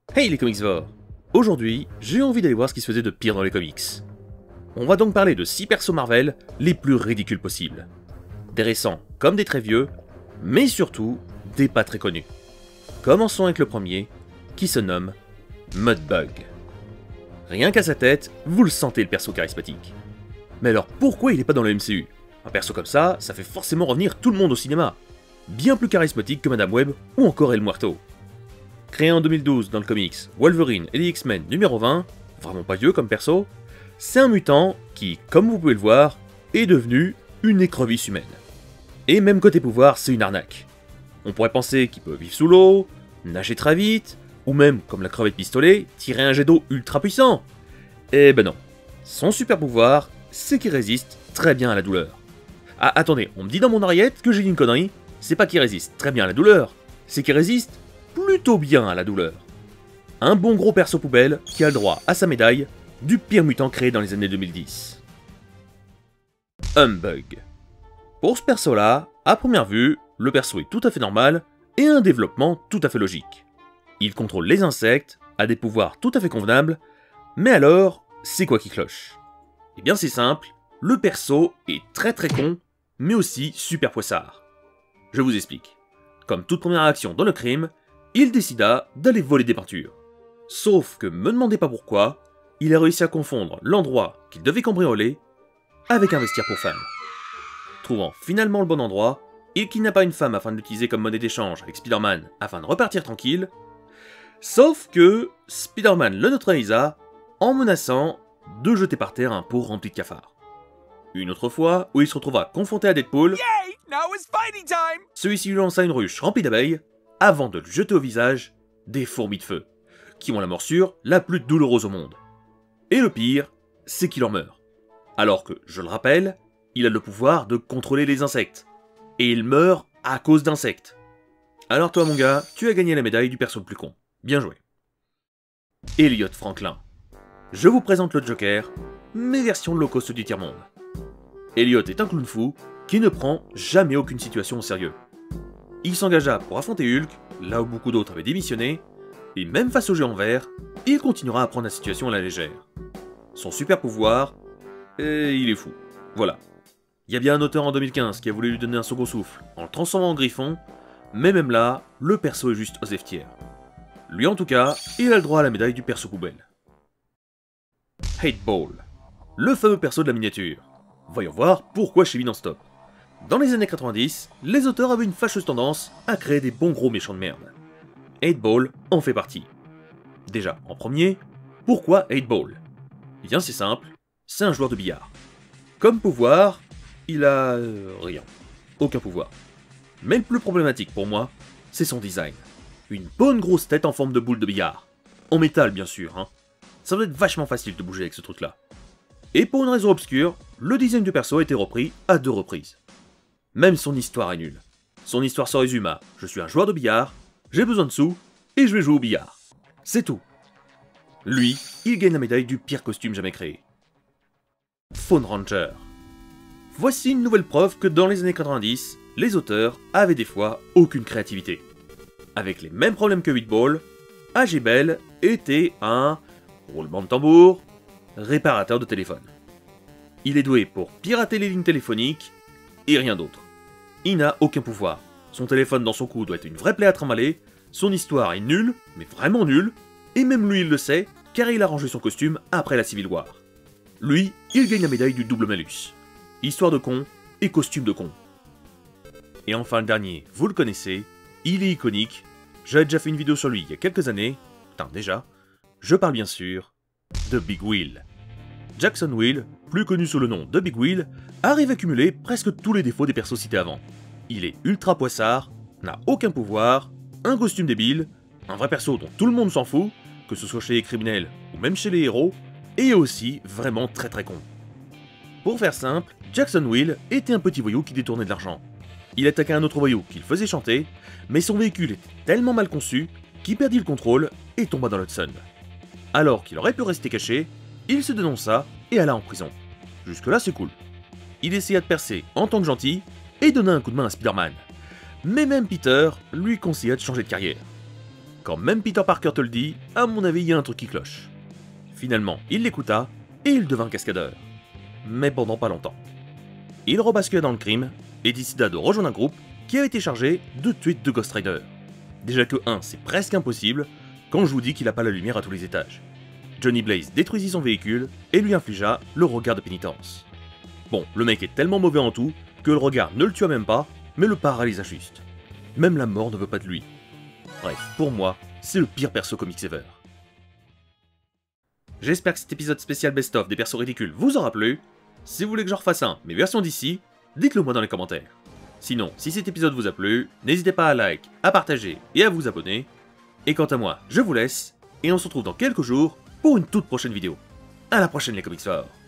Hey les comicsvores! Aujourd'hui, j'ai envie d'aller voir ce qui se faisait de pire dans les comics. On va donc parler de 6 persos Marvel les plus ridicules possibles. Des récents comme des très vieux, mais surtout des pas très connus. Commençons avec le premier, qui se nomme Mudbug. Rien qu'à sa tête, vous le sentez le perso charismatique. Mais alors pourquoi il est pas dans le MCU? Un perso comme ça fait forcément revenir tout le monde au cinéma. Bien plus charismatique que Madame Web ou encore El Muerto. Créé en 2012 dans le comics Wolverine et les X-Men numéro 20, vraiment pas vieux comme perso, c'est un mutant qui, comme vous pouvez le voir, est devenu une écrevisse humaine. Et même côté pouvoir, c'est une arnaque. On pourrait penser qu'il peut vivre sous l'eau, nager très vite, ou même, comme la crevette pistolet, tirer un jet d'eau ultra puissant. Eh ben non. Son super pouvoir, c'est qu'il résiste très bien à la douleur. Ah attendez, on me dit dans mon oreillette que j'ai dit une connerie, c'est pas qu'il résiste très bien à la douleur, c'est qu'il résiste plutôt bien à la douleur. Un bon gros perso poubelle qui a le droit à sa médaille du pire mutant créé dans les années 2010. Humbug. Pour ce perso là, à première vue, le perso est tout à fait normal et a un développement tout à fait logique. Il contrôle les insectes, a des pouvoirs tout à fait convenables, mais alors, c'est quoi qui cloche? Eh bien c'est simple, le perso est très con, mais aussi super poissard. Je vous explique. Comme toute première action dans le crime, il décida d'aller voler des peintures. Sauf que, me demandez pas pourquoi, il a réussi à confondre l'endroit qu'il devait cambrioler avec un vestiaire pour femmes. Trouvant finalement le bon endroit, il kidnappa une femme afin de l'utiliser comme monnaie d'échange avec Spider-Man afin de repartir tranquille. Sauf que Spider-Man le neutralisa en menaçant de jeter par terre un pot rempli de cafards. Une autre fois, où il se retrouva confronté à Deadpool, celui-ci lui lança une ruche remplie d'abeilles avant de lui jeter au visage des fourmis de feu, qui ont la morsure la plus douloureuse au monde. Et le pire, c'est qu'il en meurt. Alors que, je le rappelle, il a le pouvoir de contrôler les insectes. Et il meurt à cause d'insectes. Alors toi mon gars, tu as gagné la médaille du perso le plus con. Bien joué. Elliot Franklin. Je vous présente le Joker, mais version low cost du tiers-monde. Elliot est un clown fou qui ne prend jamais aucune situation au sérieux. Il s'engagea pour affronter Hulk, là où beaucoup d'autres avaient démissionné, et même face au géant vert, il continuera à prendre la situation à la légère. Son super pouvoir, il est fou. Voilà. Il y a bien un auteur en 2015 qui a voulu lui donner un second souffle en le transformant en griffon, mais même là, le perso est juste Osef Tiers. Lui en tout cas, il a le droit à la médaille du perso poubelle. Hateball. Le fameux perso de la miniature. Voyons voir pourquoi chez lui non-stop. Dans les années 90, les auteurs avaient une fâcheuse tendance à créer des bons gros méchants de merde. Hateball en fait partie. Déjà, en premier, pourquoi Hateball? Eh bien c'est simple, c'est un joueur de billard. Comme pouvoir, il a... rien. Aucun pouvoir. Mais le plus problématique pour moi, c'est son design. Une bonne grosse tête en forme de boule de billard. En métal bien sûr, hein. Ça doit être vachement facile de bouger avec ce truc là. Et pour une raison obscure, le design du perso a été repris à 2 reprises. Même son histoire est nulle. Son histoire se résume à « Je suis un joueur de billard, j'ai besoin de sous, et je vais jouer au billard. » C'est tout. Lui, il gagne la médaille du pire costume jamais créé. Phone Ranger. Voici une nouvelle preuve que dans les années 90, les auteurs avaient des fois aucune créativité. Avec les mêmes problèmes que Hateball, A.G. Bell était un roulement de tambour, réparateur de téléphone. Il est doué pour pirater les lignes téléphoniques et rien d'autre. Il n'a aucun pouvoir. Son téléphone dans son cou doit être une vraie plaie à trimballer, son histoire est nulle, mais vraiment nulle, et même lui il le sait, car il a rangé son costume après la Civil War. Lui, il gagne la médaille du double malus. Histoire de con et costume de con. Et enfin le dernier, vous le connaissez, il est iconique, j'avais déjà fait une vidéo sur lui il y a quelques années, putain déjà, je parle bien sûr de Big Wheel. Jackson Wheel, plus connu sous le nom de Big Wheel, arrive à cumuler presque tous les défauts des persos cités avant. Il est ultra poissard, n'a aucun pouvoir, un costume débile, un vrai perso dont tout le monde s'en fout, que ce soit chez les criminels ou même chez les héros, et aussi vraiment très con. Pour faire simple, Jackson Wheel était un petit voyou qui détournait de l'argent. Il attaquait un autre voyou qui le faisait chanter, mais son véhicule était tellement mal conçu qu'il perdit le contrôle et tomba dans l'Hudson. Alors qu'il aurait pu rester caché, il se dénonça et alla en prison. Jusque là c'est cool. Il essaya de percer en tant que gentil et donna un coup de main à Spider-Man. Mais même Peter lui conseilla de changer de carrière. Quand même Peter Parker te le dit, à mon avis, il y a un truc qui cloche. Finalement, il l'écouta, et il devint cascadeur. Mais pendant pas longtemps. Il rebascula dans le crime, et décida de rejoindre un groupe qui avait été chargé de tuer 2 Ghost Rider. Déjà que 1, c'est presque impossible, quand je vous dis qu'il n'a pas la lumière à tous les étages. Johnny Blaze détruisit son véhicule, et lui infligea le regard de pénitence. Bon, le mec est tellement mauvais en tout, que le regard ne le tua même pas, mais le paralysa juste. Même la mort ne veut pas de lui. Bref, pour moi, c'est le pire perso comics ever. J'espère que cet épisode spécial best-of des persos ridicules vous aura plu. Si vous voulez que j'en refasse un, mais version d'ici, dites-le moi dans les commentaires. Sinon, si cet épisode vous a plu, n'hésitez pas à like, à partager et à vous abonner. Et quant à moi, je vous laisse, et on se retrouve dans quelques jours pour une toute prochaine vidéo. À la prochaine les Comics Forts.